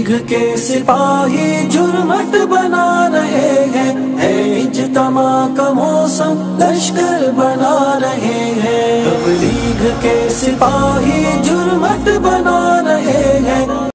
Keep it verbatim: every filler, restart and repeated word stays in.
तबलीग के सिपाही जुर्मत बना रहे हैं, है इज्तिमा का मौसम लश्कर बना रहे हैं। तबलीग के सिपाही जुर्मत बना रहे हैं।